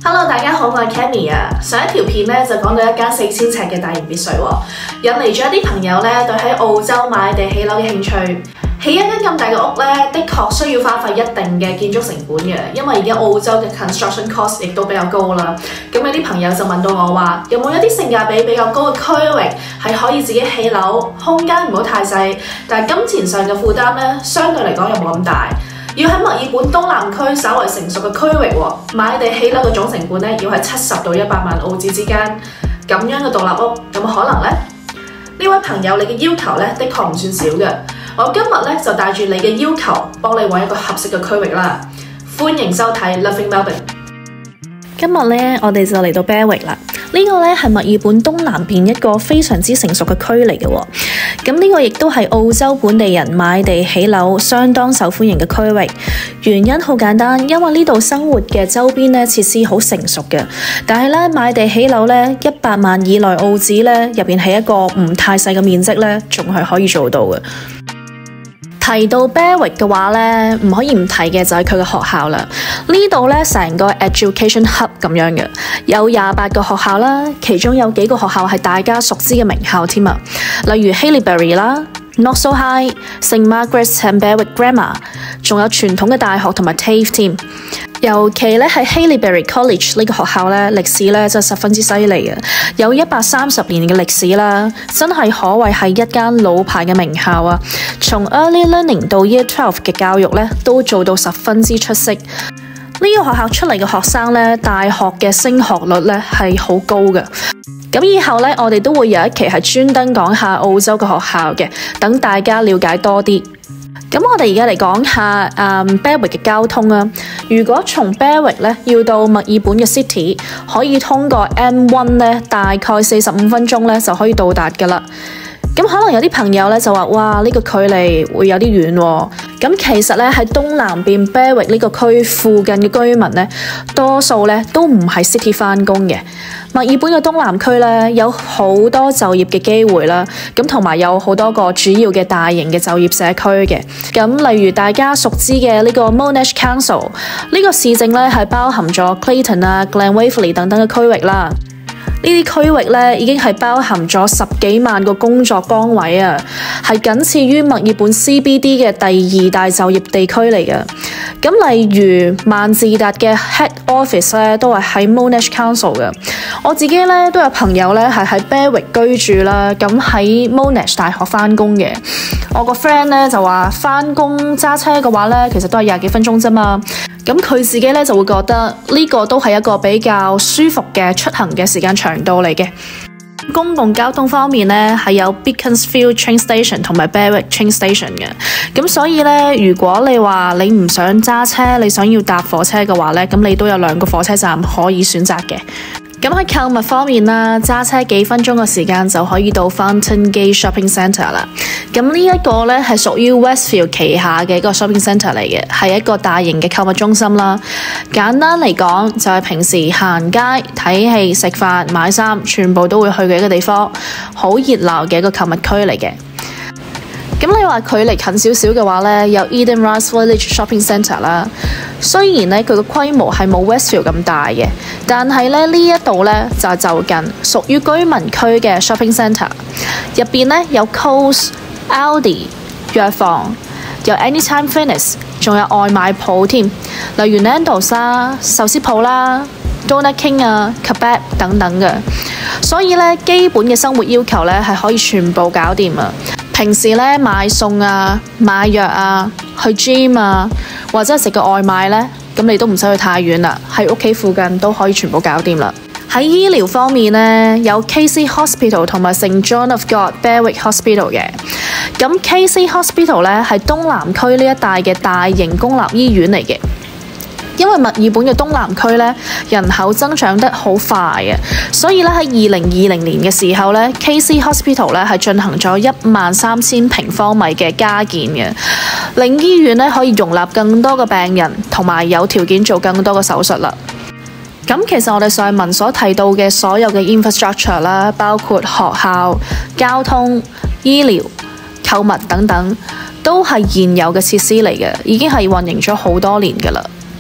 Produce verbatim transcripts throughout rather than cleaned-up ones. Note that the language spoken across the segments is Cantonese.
Hello， 大家好，我係 Cammy 啊。上一條片咧就講到一間四千尺嘅大型別墅喎，引嚟咗一啲朋友咧對喺澳洲買地起樓嘅興趣。起一間咁大嘅屋咧，的確需要花費一定嘅建築成本嘅，因為而家澳洲嘅 construction cost 亦都比較高啦。咁有啲朋友就問到我話，有冇一啲性價比比較高嘅區域係可以自己起樓，空間唔好太細，但係金錢上嘅負擔咧相對嚟講又冇咁大。要喺墨爾本東南區稍為成熟嘅區域喎，買地起樓嘅總成本咧要喺七十到一百萬澳紙之間，咁樣嘅獨立屋有冇可能呢？呢位朋友，你嘅要求咧的確唔算少嘅，我今日咧就帶住你嘅要求，幫你揾一個合適嘅區域啦。歡迎收睇 Loving Melbourne。今日咧我哋就嚟到 Berwick 啦。呢個咧係墨爾本東南邊一個非常之成熟嘅區嚟嘅喎，咁呢個亦都係澳洲本地人買地起樓相當受歡迎嘅區域。原因好簡單，因為呢度生活嘅周邊咧設施好成熟嘅，但係咧買地起樓咧一百萬以內澳紙咧入邊係一個唔太細嘅面積咧，仲係可以做到嘅。提到 Berwick 嘅話咧，唔可以唔提嘅就係佢嘅學校啦。呢度咧成個 education hub 咁樣嘅，有廿八個學校啦，其中有幾個學校係大家熟知嘅名校添啊，例如 Haileybury 啦、Not So High、Saint Margaret's and Berwick Grammar， 仲有傳統嘅大學同埋 TAFE 添。尤其咧係 Haileybury College 呢個學校咧，歷史咧真係十分之犀利嘅，有一百三十年嘅歷史啦，真係可謂係一間老牌嘅名校啊！從 Early Learning 到 Year twelve 嘅教育咧，都做到十分之出色。呢個學校出嚟嘅學生咧，大學嘅升學率咧係好高嘅。咁以後咧，我哋都會有一期係專登講下澳洲嘅學校嘅，等大家了解多啲。咁我哋而家嚟講下誒 Berwick 嘅交通啊。如果從 Berwick 咧要到墨爾本嘅 City， 可以通過 M one 咧，大概四十五分鐘咧就可以到達㗎喇。咁可能有啲朋友咧就話：哇，呢個距離會有啲遠喎。咁其實咧喺東南邊 Berwick 呢個區附近嘅居民咧，多數咧都唔係 City 返工嘅。墨爾本嘅東南區咧有好多就業嘅機會啦，咁同埋有好多個主要嘅大型嘅就業社區嘅。咁例如大家熟知嘅呢個 Monash Council， 呢個市政咧係包含咗 Clayton 啊、Glen-Waverley 等等嘅區域啦。呢啲區域咧已經係包含咗十幾萬個工作崗位啊，係僅次於墨爾本 C B D 嘅第二大就業地區嚟嘅。咁例如萬字達嘅 Head Office 咧都係喺 Monash Council 嘅。我自己咧都有朋友咧係喺 Berwick 居住啦，咁喺 Monash 大學返工嘅。我個 friend 咧就話返工揸車嘅話咧，其實都係廿幾分鐘啫嘛。咁佢自己咧就會覺得呢個都係一個比較舒服嘅出行嘅時間長度嚟嘅。公共交通方面咧係有 Beaconsfield Train Station 同埋 Berwick Train Station 嘅。咁所以咧，如果你話你唔想揸車，你想要搭火車嘅話咧，咁你都有兩個火車站可以選擇嘅。咁喺購物方面啦，揸車幾分鐘嘅時間就可以到 Fountain Gate Shopping Centre 啦。咁呢一個咧係屬於 Westfield 旗下嘅一個 shopping centre 嚟嘅，係一個大型嘅購物中心啦。簡單嚟講，就係平時行街、睇戲、食飯、買衫，全部都會去嘅一個地方，好熱鬧嘅一個購物區嚟嘅。咁你話距離近少少嘅話咧，有 Eden Rise Village Shopping Centre 啦。雖然咧佢嘅規模係冇 Westfield 咁大嘅，但係咧呢一度咧就係就近屬於居民區嘅 shopping centre。入邊咧有 Coles、Aldi、藥房，有 Anytime Fitness， 仲有外賣鋪添，例如 Nando's 啦、壽司鋪啦、Donut King 啊、Kebab 等等嘅。所以咧基本嘅生活要求咧係可以全部搞掂啊！平時咧買餸啊、買藥啊、去 gym 啊，或者係食個外賣咧，咁你都唔使去太遠啦，喺屋企附近都可以全部搞掂啦。喺醫療方面咧，有 K C Hospital 同埋 Saint John of God Berwick Hospital 嘅。咁 K C Hospital 咧係東南區呢一帶嘅大型公立醫院嚟嘅。因為墨爾本嘅東南區咧人口增長得好快嘅，所以咧喺二零二零年嘅時候咧 ，K C Hospital 咧係進行咗一萬三千平方米嘅加建嘅，令醫院咧可以容納更多嘅病人，同埋有條件做更多嘅手術啦。咁其實我哋上文所提到嘅所有嘅 infrastructure 啦，包括學校、交通、醫療、購物等等，都係現有嘅設施嚟嘅，已經係運營咗好多年㗎啦。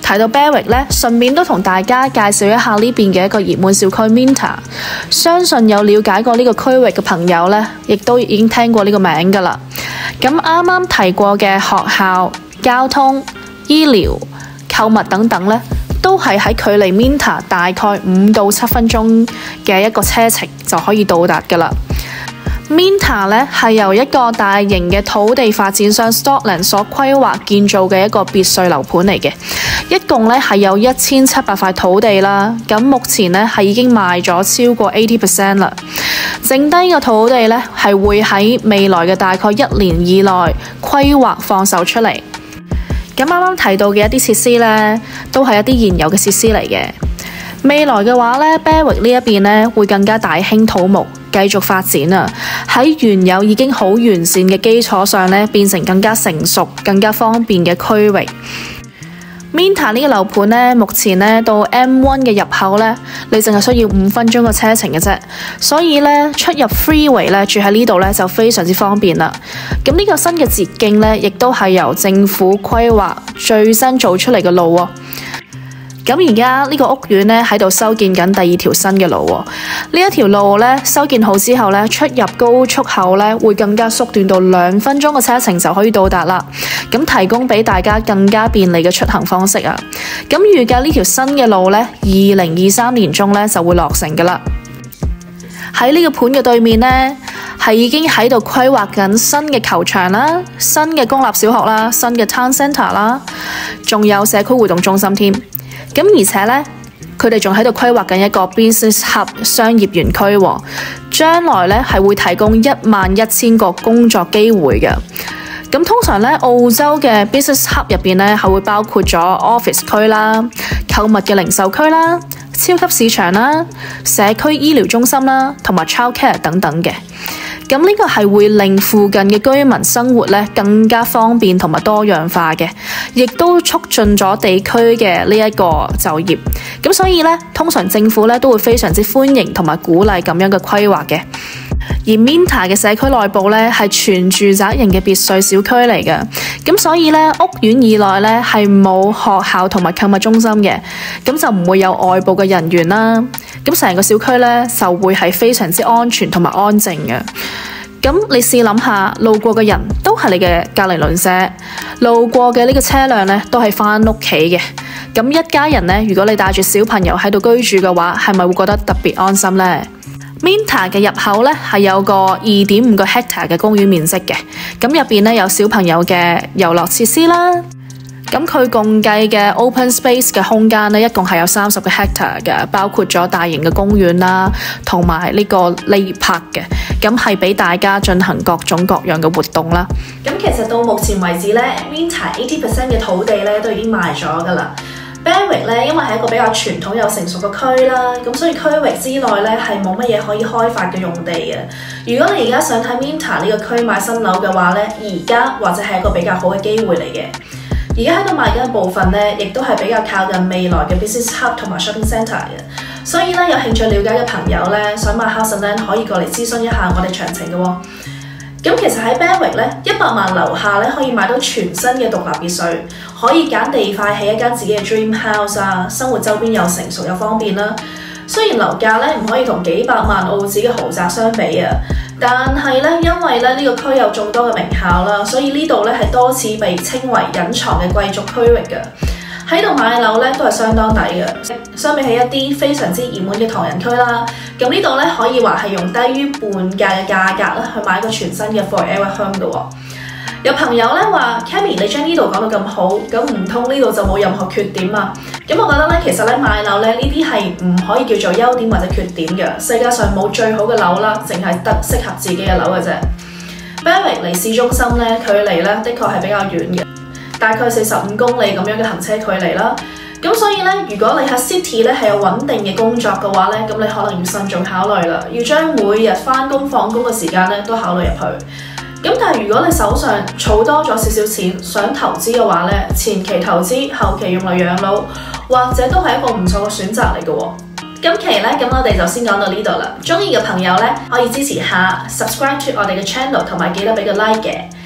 提到 Berwick 咧，順便都同大家介紹一下呢邊嘅一個熱門小區 Minter。相信有了解過呢個區域嘅朋友咧，亦都已經聽過呢個名㗎啦。咁啱啱提過嘅學校、交通、醫療、購物等等咧，都係喺距離 Minter 大概五到七分鐘嘅一個車程就可以到達㗎啦。Minter 咧係由一個大型嘅土地發展商 Stockland 所規劃建造嘅一個別墅樓盤嚟嘅，一共咧係有一千七百塊土地啦。咁目前咧係已經賣咗超過 eighty percent 啦，剩低嘅土地咧係會喺未來嘅大概一年以內規劃放售出嚟。咁啱啱提到嘅一啲設施咧，都係一啲現有嘅設施嚟嘅。未來嘅話咧 Berwick 呢一邊咧會更加大興土木，繼續發展啊！喺原有已經好完善嘅基礎上咧，變成更加成熟、更加方便嘅區域。Minter 呢個樓盤咧，目前咧到 M one 嘅入口咧，你淨係需要五分鐘嘅車程嘅啫，所以咧出入 freeway 咧住喺呢度咧就非常之方便啦。咁呢個新嘅捷徑咧，亦都係由政府規劃最新做出嚟嘅路喎。咁而家呢個屋苑咧喺度修建緊第二條新嘅路喎，呢一條路咧修建好之後咧，出入高速口咧會更加縮短到兩分鐘嘅車程就可以到達啦。咁提供俾大家更加便利嘅出行方式啊。咁預計呢條新嘅路咧，二零二三年中咧就會落成噶啦。喺呢個盤嘅對面咧，係已經喺度規劃緊新嘅球場啦、新嘅公立小學啦、新嘅 town centre 啦，仲有社區活動中心添。咁而且咧，佢哋仲喺度規劃緊一個 business hub 商業園區喎，將來咧係會提供一萬一千個工作機會嘅。咁通常咧，澳洲嘅 business hub 入邊咧係會包括咗 office 區啦、購物嘅零售區啦、超級市場啦、社區醫療中心啦，同埋 childcare 等等嘅。咁呢個係會令附近嘅居民生活咧更加方便同埋多樣化嘅，亦都促進咗地區嘅呢一個就業。咁所以咧，通常政府咧都會非常之歡迎同埋鼓勵咁樣嘅規劃嘅。而 Minter 嘅社區內部咧係全住宅型嘅別墅小區嚟嘅，咁所以咧屋苑以內咧係冇學校同埋購物中心嘅，咁就唔會有外部嘅人員啦。咁成個小區咧就會係非常之安全同埋安靜嘅。咁你試諗下，路過嘅人都係你嘅隔離鄰舍，路過嘅呢個車輛咧都係返屋企嘅。咁一家人咧，如果你帶住小朋友喺度居住嘅話，係咪會覺得特別安心呢？Minter 嘅入口咧係有個二點五個 hectare 嘅公園面積嘅，咁入邊咧有小朋友嘅遊樂設施啦。咁佢共計嘅 open space 嘅空間咧，一共係有三十個 hectare 嘅，包括咗大型嘅公園啦，同埋呢個 lake park 嘅，咁係俾大家進行各種各樣嘅活動啦。咁其實到目前為止咧 Minter eighty percent 嘅土地咧都已經賣咗㗎啦。Berwick 咧，因為係一個比較傳統又成熟嘅區啦，咁所以區域之內咧係冇乜嘢可以開發嘅用地嘅。如果你而家想喺 Minter 呢個區買新樓嘅話咧，而家或者係一個比較好嘅機會嚟嘅。而家喺度賣緊嘅部分咧，亦都係比較靠近未來嘅 business hub 同埋 shopping centre 嘅。所以咧，有興趣了解嘅朋友咧，想買 house 咧，可以過嚟諮詢一下我哋詳情嘅喎。咁其實喺 Berwick 咧，一百萬樓下咧可以買到全新嘅獨立別墅，可以揀地塊起一間自己嘅 dream house 啊，生活周邊又成熟又方便啦。雖然樓價咧唔可以同幾百萬澳紙嘅豪宅相比啊，但係咧因為咧呢個區有眾多嘅名校啦，所以呢度咧係多次被稱為隱藏嘅貴族區域嘅。喺度買樓咧都係相當抵嘅，相比起一啲非常之熱門嘅唐人區啦，咁呢度咧可以話係用低於半價嘅價格咧去買一個全新嘅 forever home 嘅喎。有朋友咧話 Cammy 你將呢度講到咁好，咁唔通呢度就冇任何缺點啊？咁我覺得咧其實咧買樓咧呢啲係唔可以叫做優點或者缺點嘅，世界上冇最好嘅樓啦，淨係得適合自己嘅樓嘅啫。Berwick 離市中心咧距離咧的確係比較遠嘅。大概四十五公里咁樣嘅行車距離啦，咁所以咧，如果你喺 City 咧係有穩定嘅工作嘅話咧，咁你可能要慎重考慮啦，要將每日返工放工嘅時間咧都考慮入去。咁但係如果你手上儲多咗少少錢，想投資嘅話咧，前期投資，後期用嚟養老，或者都係一個唔錯嘅選擇嚟嘅喎。今期咧，咁我哋就先講到呢度啦。鍾意嘅朋友咧可以支持下 subscribe to 我哋嘅 channel， 同埋記得俾個 like 嘅。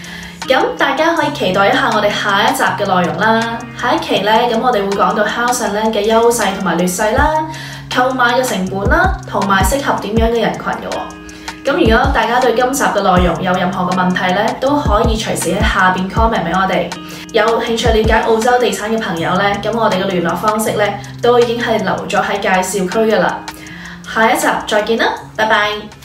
咁大家可以期待一下我哋下一集嘅內容啦。下一期呢，咁我哋會講到 House and Land 嘅優勢同埋劣勢啦，購買嘅成本啦，同埋適合點樣嘅人群嘅喎。咁如果大家對今集嘅內容有任何嘅問題呢，都可以隨時喺下邊 comment 俾我哋。有興趣了解澳洲地產嘅朋友呢，咁我哋嘅聯絡方式呢，都已經係留咗喺介紹區㗎喇。下一集再見啦，拜拜。